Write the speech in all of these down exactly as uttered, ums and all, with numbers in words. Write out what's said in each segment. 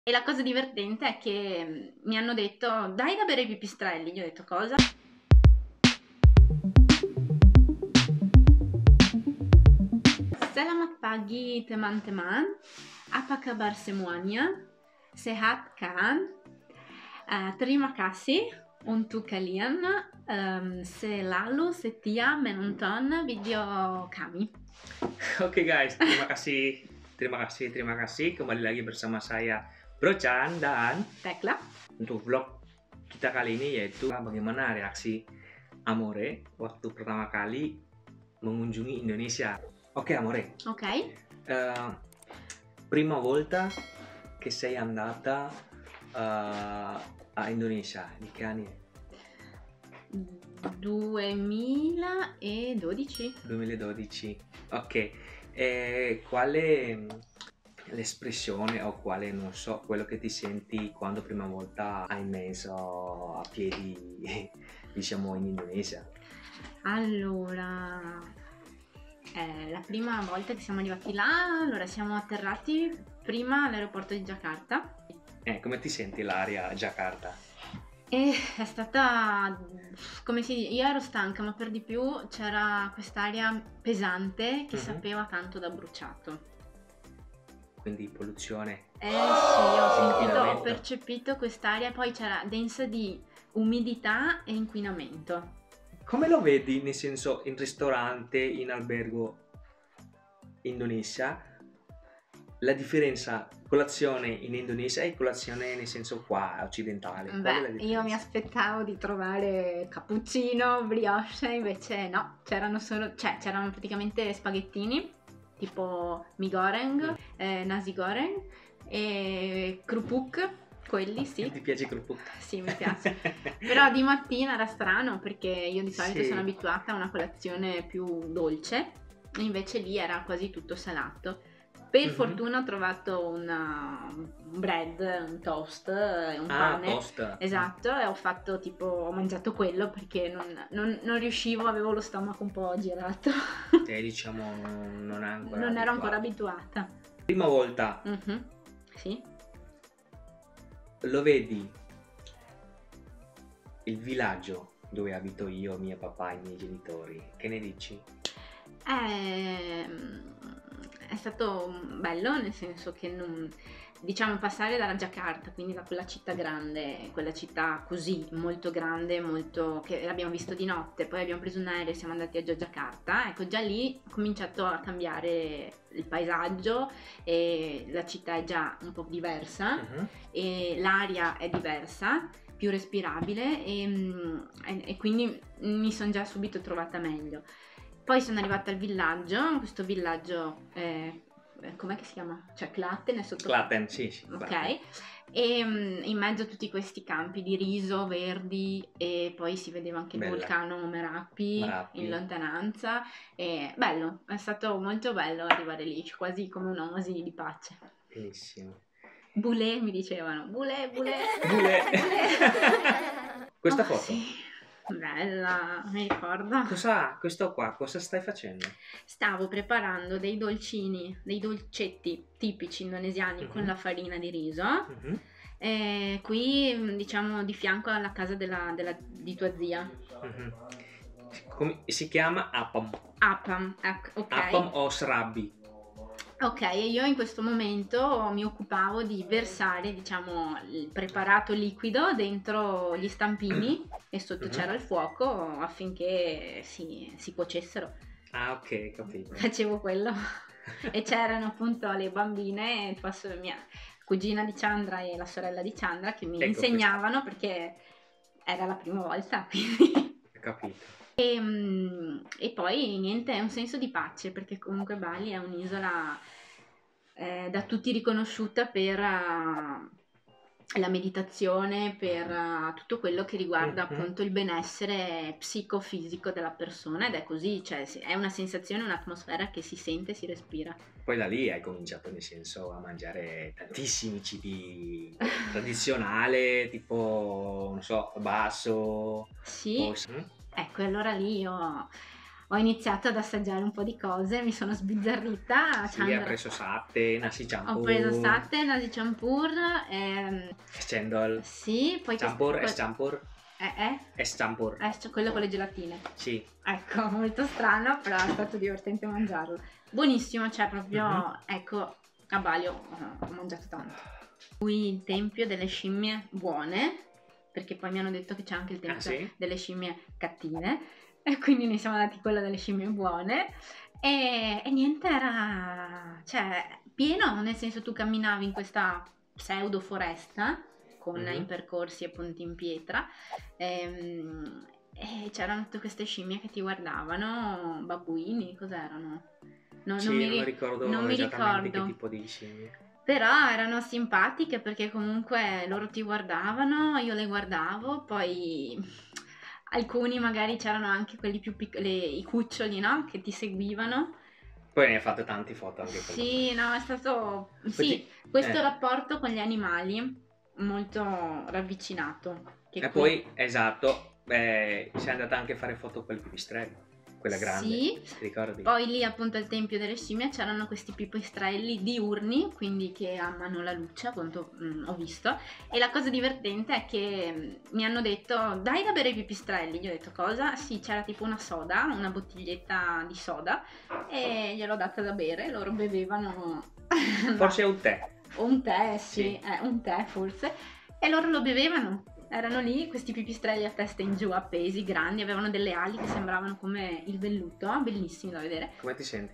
E la cosa divertente è che mi hanno detto dai da bere ai pipistrelli. Io ho detto cosa? Selamat pagi teman-teman, apa kabar semuanya? Sehat kan? Uh, terima kasih untuk kalian um, selalu setia menonton video kami. Oke guys, terima kasih, terima kasih, terima kasih. Kembali lagi bersama saya Bro Chan dan Tekla. Untuk vlog kita kali ini yaitu bagaimana reaksi Amore waktu pertama kali mengunjungi Indonesia. Oke Amore. Ok. Uh, prima volta che sei andata uh, a Indonesia, di che anni è? duemiladodici. duemiladodici. Ok. E quale l'espressione o quale, non so, quello che ti senti quando prima volta hai messo a piedi, diciamo, in Indonesia? Allora, eh, la prima volta che siamo arrivati là, allora siamo atterrati prima all'aeroporto di Giacarta. Eh, come ti senti l'aria a Giacarta? E è stata, come si dice, io ero stanca, ma per di più c'era quest'aria pesante che Mhm. sapeva tanto da bruciato. Quindi polluzione. Eh sì, ho sentito, ho Inquinamento. percepito quest'aria, poi c'era densa di umidità e inquinamento. Come lo vedi, nel senso, in ristorante, in albergo in Indonesia? La differenza colazione in Indonesia e colazione nel senso qua occidentale? Qual è la Beh, io differenza? mi aspettavo di trovare cappuccino, brioche, invece no, c'erano solo, cioè c'erano praticamente spaghettini, tipo mi goreng, eh, nasi goreng e krupuk, quelli sì. Ti piace il krupuk? Sì, mi piace. Però di mattina era strano perché io di solito Sì. sono abituata a una colazione più dolce, invece lì era quasi tutto salato. Per Mhm. fortuna ho trovato una, un bread, un toast, e un Ah, pane. toast. Esatto, e ho fatto tipo, ho mangiato quello perché non, non- non riuscivo, avevo lo stomaco un po' girato. Te, diciamo, non, non è ancora Non ero ancora abituato. abituata. Prima volta Mhm. Sì. lo vedi il villaggio dove abito io, mio papà e i miei genitori. Che ne dici? Ehm, È stato bello, nel senso che non, diciamo, passare dalla Giacarta, quindi da quella città grande, quella città così molto grande, molto, che abbiamo visto di notte, poi abbiamo preso un aereo e siamo andati a Giacarta, ecco già lì ha cominciato a cambiare il paesaggio e la città è già un po' diversa Mhm. e l'aria è diversa, più respirabile e, e- e quindi mi sono già subito trovata meglio. Poi sono arrivata al villaggio, questo villaggio, eh, eh, com'è che si chiama? Cioè Klaten è sotto... Klaten, sì, sì. Ok, Klaten. e mm, in mezzo a tutti questi campi di riso verdi e poi si vedeva anche il Bella. vulcano Merapi, Merapi. in lontananza e bello, è stato molto bello arrivare lì, quasi come un'oasi di pace. Benissimo. Bulè mi dicevano, bulè, bulè, Bulè. Questa Oh, foto? sì, bella, mi ricordo. Cosa, questo qua, cosa stai facendo? Stavo preparando dei dolcini, dei dolcetti tipici indonesiani con Mhm. la farina di riso. Mhm. E qui, diciamo, di fianco alla casa della, della- di tua zia. Mhm. Come, si chiama appam. Appam, ec- ok. Appam o srabi. Ok, e io in questo momento mi occupavo di versare, diciamo, il preparato liquido dentro gli stampini e sotto Mhm. c'era il fuoco affinché si, si cuocessero. Ah, ok, capito. Facevo quello. E c'erano appunto le bambine, tua so- mia cugina di Chandra e la sorella di Chandra che mi Ecco insegnavano perché era la prima volta, quindi. Capito. E, mm, e poi niente, è un senso di pace perché comunque Bali è un'isola eh, da tutti riconosciuta per eh, la meditazione, per eh, tutto quello che riguarda Mhm. appunto il benessere psicofisico della persona ed è così, cioè si- è una sensazione, un'atmosfera che si sente, si respira. Poi da lì hai cominciato, nel senso, a mangiare tantissimi cibi tradizionali, tipo, non so, basso. Sì, o- mm? ecco, allora lì io ho iniziato ad assaggiare un po' di cose, mi sono sbizzarrita. Sì, hai preso satay, nasi campur. Ho preso satay, nasi campur, ehm, cendol. sì, poi Campur, questo- es campur. Eh, eh? Es campur. Eh, c'è quello con le gelatine. Sì. Ecco, molto strano, però è stato divertente mangiarlo. Buonissimo, cioè proprio, Mhm. ecco, a Bali ho, ho mangiato tanto. Qui il tempio delle scimmie buone, perché poi mi hanno detto che c'è anche il tempio Ah, sì? delle scimmie cattive, e quindi ne siamo andati a quello delle scimmie buone. E, e niente, era, cioè, pieno, nel senso tu camminavi in questa pseudo foresta con Mhm. i percorsi e ponti in pietra. Ehm, E, c'erano tutte queste scimmie che ti guardavano, babuini, cos'erano? No, Sì, non mi, non ri- ricordo non mi esattamente ricordo. che tipo di scimmie. Però erano simpatiche perché comunque loro ti guardavano, io le guardavo, poi alcuni magari c'erano anche quelli più piccoli, i cuccioli, no? Che ti seguivano. Poi ne hai fatte tanti foto anche con Sì, no, è stato... Poi Sì, ti- questo eh. rapporto con gli animali molto ravvicinato. Che E qui- poi, esatto, eh, sei andata anche a fare foto con il pipistrello, quella grande, Sì. ti ricordi? Poi lì appunto al Tempio delle Scimmie c'erano questi pipistrelli diurni, quindi che amano la luce, appunto mh, ho visto. E la cosa divertente è che mh, mi hanno detto dai da bere i pipistrelli. Gli ho detto cosa? Sì, c'era tipo una soda, una bottiglietta di soda e gliel'ho data da bere, loro bevevano... Forse è un tè. O un tè, sì, Sì. eh, un tè forse. E loro lo bevevano. Erano lì, questi pipistrelli a testa in giù, appesi, grandi, avevano delle ali che sembravano come il velluto, bellissimi da vedere. Come ti senti?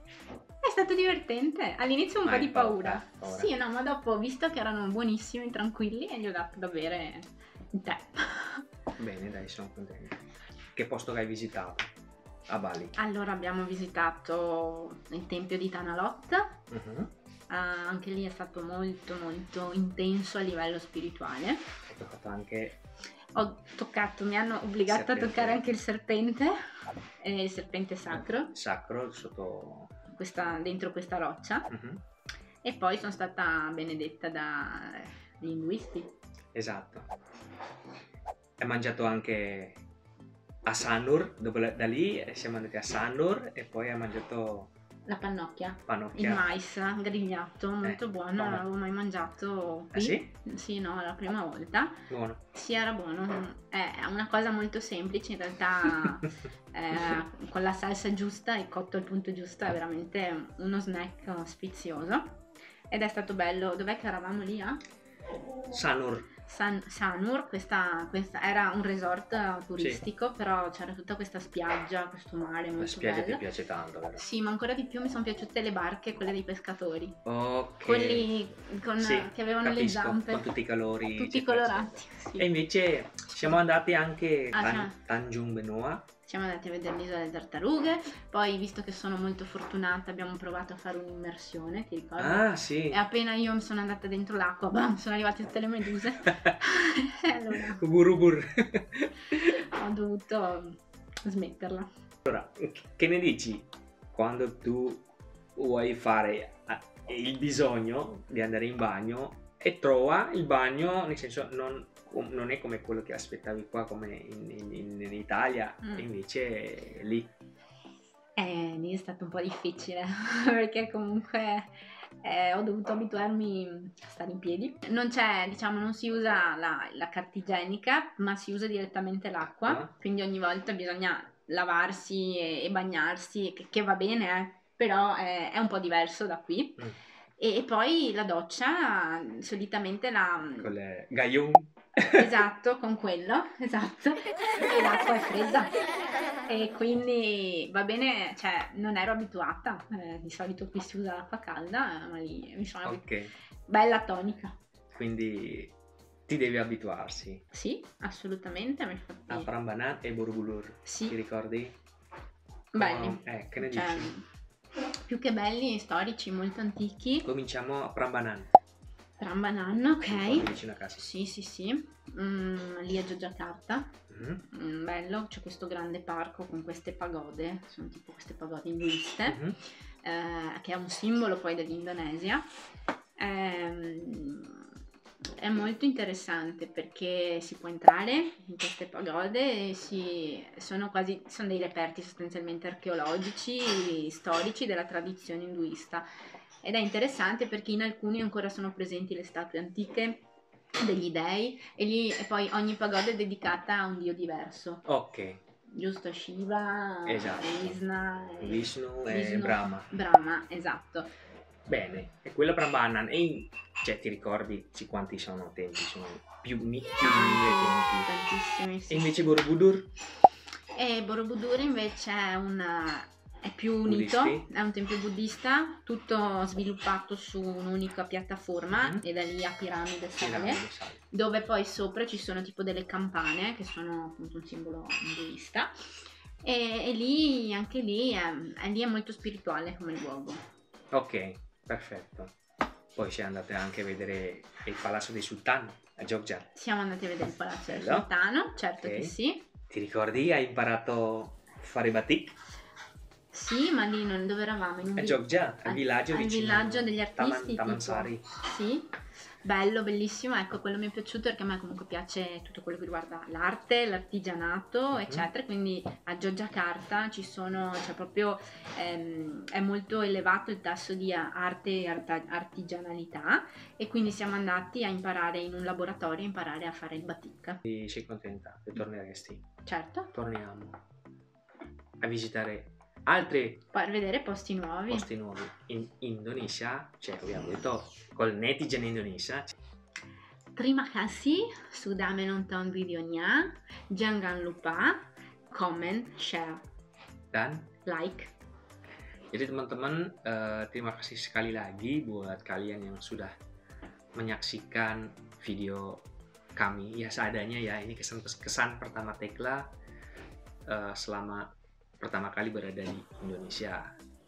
È stato divertente. All'inizio un Ma po' hai di paura. paura, paura. Sì, no, ma dopo ho visto che erano buonissimi, tranquilli e gli ho dato da bere il tè. Bene, dai, sono contento. Che posto che hai visitato? A Bali. Allora abbiamo visitato il tempio di Tanalot. Mhm. Ah, anche lì è stato molto molto intenso a livello spirituale. Hai toccato anche... Ho toccato, mi hanno obbligato Serpente. a toccare anche il serpente, eh, il serpente sacro, Sacro sotto... questa- dentro questa roccia. Mhm. E poi sono stata benedetta dagli induisti. Esatto. Hai mangiato anche a Sanur, dopo la- da lì siamo andati a Sanur e poi hai mangiato La pannocchia, il pannocchia. mais grigliato, molto Eh, buono, buono. non l'avevo mai mangiato Ah qui. sì? Sì, no, la prima volta. Buono. Sì, era buono. È una cosa molto semplice, in realtà eh, con la salsa giusta e cotto al punto giusto è veramente uno snack sfizioso. Ed è stato bello. Dov'è che eravamo lì? Ah? Sanur. San- Sanur, questa, questa era un resort turistico, però c'era tutta questa spiaggia, questo mare La molto spiaggia ti bello. piace tanto, vero? Sì, ma ancora di più mi sono piaciute le barche, quelle dei pescatori. Ok. Quelli con- Sì, che avevano le capisco, zampe. con tutti i colori. Tutti eccetera, colorati. eccetera. Sì. E invece siamo andati anche Ah, a siamo- Tanjung Benoa. Siamo andati a vedere l'isola delle tartarughe, poi visto che sono molto fortunata abbiamo provato a fare un'immersione, ti ricordi? Ah, sì. E appena io mi sono andata dentro l'acqua, bam, sono arrivate tutte le meduse. E allora Ubur ubur. ho dovuto smetterla. Allora, che ne dici quando tu vuoi fare ah, il bisogno di andare in bagno e trova il bagno, nel senso non, non è come quello che aspettavi qua come in, in- in Italia, Mm. e invece è lì. Eh, lì è stato un po' difficile perché comunque eh, ho dovuto abituarmi a stare in piedi. Non c'è, diciamo, non si usa la, la carta igienica, ma si usa direttamente l'acqua, Ah. quindi ogni volta bisogna lavarsi e, e bagnarsi, che, che va bene, eh, però è, è un po' diverso da qui. Mm. E, e poi la doccia, solitamente la... Con le gaion. Esatto, con quello, esatto, e l'acqua è fredda e quindi va bene, cioè non ero abituata, eh, di solito qui si usa l'acqua calda, ma lì mi sono abituata, Ok, bella tonica, quindi ti devi abituarsi sì, assolutamente, ma infatti, a Prambanan e Borobudur. Ti sì, ricordi? belli, Come- Eh, che ne cioè, dici? più che belli, storici, molto antichi, Cominciamo a Prambanan. Prambanan, ok, Vicino a casa. sì sì sì, mm, lì a Giacarta. Mhm. Mm, bello, c'è questo grande parco con queste pagode, sono tipo queste pagode induiste, Mhm. eh, che è un simbolo poi dell'Indonesia. Ehm, È molto interessante perché si può entrare in queste pagode e si, sono quasi sono dei reperti sostanzialmente archeologici, storici della tradizione induista. Ed è interessante perché in alcuni ancora sono presenti le statue antiche degli dei e, lì, e poi ogni pagoda è dedicata a un dio diverso. Ok, Giusto, Shiva, esatto. Krishna, e- Vishnu e Vishnu, Brahma. Brahma, esatto. Bene, e quella Prambanan, e in- cioè ti ricordi sì, quanti sono tempi? Sono più, mi- più di mille tempi. Tantissimi, sì. E invece Borobudur? E Borobudur invece è, un, è più unito, Buddisti? è un tempio buddista, tutto sviluppato su un'unica piattaforma Mhm. e da lì a piramide sale, Piramide, sai. dove poi sopra ci sono tipo delle campane che sono appunto un simbolo induista e, e lì, anche lì è, è, lì è molto spirituale come luogo. Ok, perfetto. Poi siamo andate anche a vedere il Palazzo dei Sultani a Jogja. Siamo andati a vedere il Palazzo del Bello. Sultano, certo Ok. che sì. Ti ricordi? Hai imparato a fare batik Sì, ma lì non dove eravamo? In un a vi- Jogja, al al- villaggio al vicino villaggio degli artisti, Taman, tipo. Tamansari. Sì, bello, bellissimo, ecco, quello mi è piaciuto perché a me comunque piace tutto quello che riguarda l'arte, l'artigianato, Mhm. eccetera, quindi a Yogyakarta ci sono, cioè proprio ehm, è molto elevato il tasso di arte e arta- artigianalità e quindi siamo andati a imparare in un laboratorio, a imparare a fare il batik. Ti sei contenta? E torneresti? Certo, Torniamo a visitare altri per vedere posti nuovi. posti nuovi in Indonesia, cioè abbiamo detto col netizen Indonesia. Terima kasih sudah menonton videonya. Jangan lupa comment, share, Dan like. jadi teman-teman, eh, terima kasih sekali lagi buat kalian yang sudah menyaksikan video kami ya seadanya ya. Ini kesan kesan pertama Tekla eh, selama pertama kali berada di Indonesia.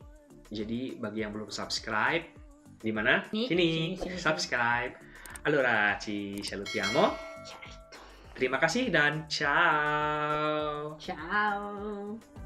Jadi bagi yang belum subscribe, di mana? Sini, Sini, sini, sini, subscribe. Allora ci salutiamo. Certo. Terima kasih dan ciao. Ciao.